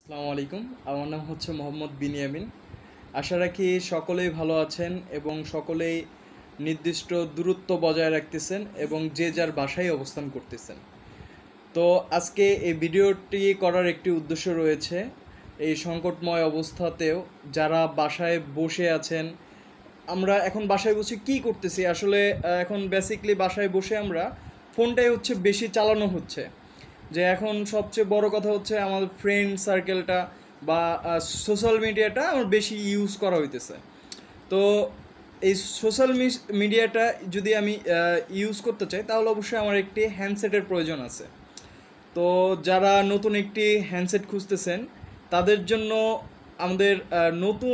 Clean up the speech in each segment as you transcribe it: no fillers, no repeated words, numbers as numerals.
আসসালামু আলাইকুম। আমার নাম হচ্ছে মোহাম্মদ বিনিয়ামিন। আশা রাখি সকলেই ভালো আছেন এবং সকলেই নির্দিষ্ট দূরত্ব বজায় রাখতেছেন এবং যে যার বাসায় অবস্থান করতেছেন। তো আজকে এই ভিডিওটি করার একটি উদ্দেশ্য রয়েছে। এই সংকটময় অবস্থাতেও যারা বাসায় বসে আছেন, আমরা এখন বাসায় বসে কি করতেছি আসলে, এখন বেসিকলি বাসায় বসে আমরা ফোনটাই হচ্ছে বেশি চালানো হচ্ছে। যে এখন সবচেয়ে বড় কথা হচ্ছে আমাদের ফ্রেন্ড সার্কেলটা বা সোশ্যাল মিডিয়াটা আমার বেশি ইউজ করা হইতেছে। তো এই সোশ্যাল মিডিয়াটা যদি আমি ইউজ করতে চাই তাহলে অবশ্যই আমার একটি হ্যান্ডসেটের প্রয়োজন আছে। তো যারা নতুন একটি হ্যান্ডসেট খুঁজতেছেন তাদের জন্য আমাদের নতুন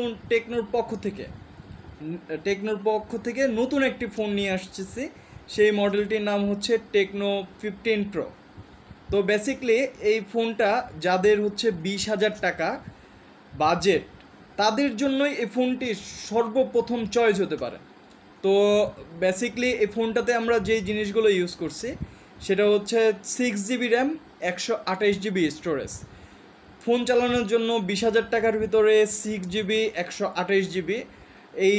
টেকনোর পক্ষ থেকে নতুন একটি ফোন নিয়ে আসতেছি। সেই মডেলটির নাম হচ্ছে টেকনো 15 প্রো। তো বেসিকলি এই ফোনটা যাদের হচ্ছে 20,000 টাকা বাজেট, তাদের জন্যই এই ফোনটি সর্বপ্রথম চয়েস হতে পারে। তো বেসিকলি এই ফোনটাতে আমরা যেই জিনিসগুলো ইউজ করছি সেটা হচ্ছে 6 GB RAM, 128 GB storage. Phone চালানোর জন্য 20,000 টাকার ভিতরে 6 GB 128 GB এই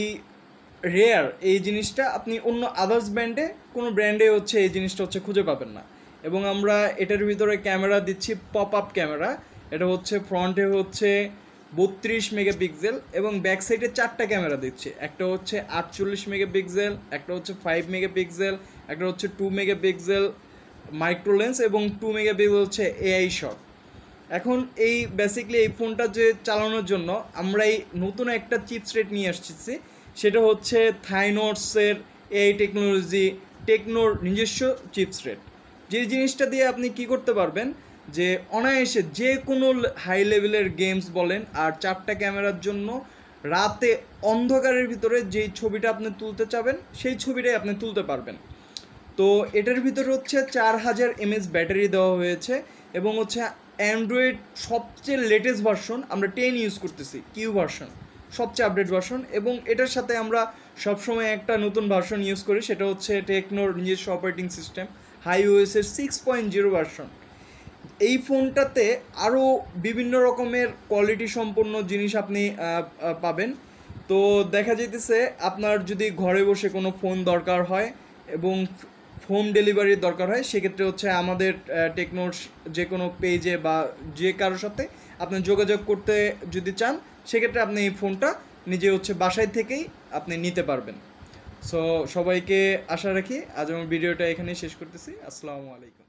এই জিনিসটা আপনি অন্য আদার্স কোনো ব্র্যান্ডে হচ্ছে এই জিনিসটা হচ্ছে খুঁজে পাবেন না। এবং আমরা এটার ভিতরে ক্যামেরা দিচ্ছি পপ আপ ক্যামেরা। এটা হচ্ছে ফ্রন্টে হচ্ছে 32 মেগাপিক্সেল এবং ব্যাক সাইডে 4টা ক্যামেরা দিচ্ছি। একটা হচ্ছে 48 মেগাপিক্সেল, একটা হচ্ছে 5 মেগাপিক্সেল, একটা হচ্ছে 2 মেগাপিক্সেল মাইক্রোলেন্স এবং 2 মেগাপিক্সেল হচ্ছে এআই শট। এখন এই বেসিকলি এই ফোনটা যে চালানোর জন্য আমরা এই নতুন একটা চিপসেট নিয়ে আসছি, সেটা হচ্ছে থাইনটসের এআই টেকনোলজি, টেকনোর নিজস্ব চিপসেট। যে জিনিসটা দিয়ে আপনি কি করতে পারবেন যে অনায়াসে যে কোনো হাই লেভেলের গেমস বলেন, আর 4টা ক্যামেরার জন্য রাতে অন্ধকারের ভিতরে যেই ছবিটা আপনি তুলতে চাবেন সেই ছবিটাই আপনি তুলতে পারবেন। তো এটার ভিতরে হচ্ছে 4000 mAh ব্যাটারি দেওয়া হয়েছে এবং হচ্ছে অ্যান্ড্রয়েড সবচেয়ে লেটেস্ট ভার্সন আমরা 10 ইউজ করতেছি, কিউ ভার্সন, সবচেয়ে আপডেট ভার্সন। এবং এটার সাথে আমরা সবসময় একটা নতুন ভার্সন ইউজ করি, সেটা হচ্ছে টেকনোর নিজস্ব অপারেটিং সিস্টেম iOS-এর 6.0 ভার্সন। এই ফোনটাতে আরও বিভিন্ন রকমের কোয়ালিটি সম্পন্ন জিনিস আপনি পাবেন। তো দেখা যাইতেছে আপনার যদি ঘরে বসে কোনো ফোন দরকার হয় এবং হোম ডেলিভারির দরকার হয়, সেক্ষেত্রে হচ্ছে আমাদের টেকনোর যে কোনো পেজে বা যে কারোর সাথে আপনি যোগাযোগ করতে যদি চান, সেক্ষেত্রে আপনি এই ফোনটা নিজে হচ্ছে বাসায় থেকেই আপনি নিতে পারবেন। সো সবাইকে আশা রাখি আজ আমার ভিডিওটা এখানেই শেষ করতেছি। আসসালামু আলাইকুম।